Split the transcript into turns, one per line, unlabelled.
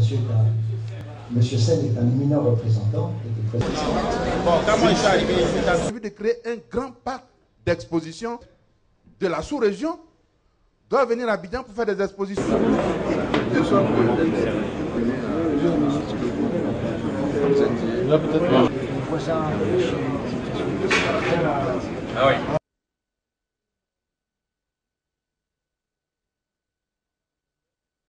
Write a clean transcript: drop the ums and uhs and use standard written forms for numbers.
Monsieur Sen est un éminent représentant.
Bon, comment il s'est arrivé? Il a prévu de créer un grand parc d'exposition de la sous-région. Doit venir à Abidjan pour faire des expositions.
Ah oui.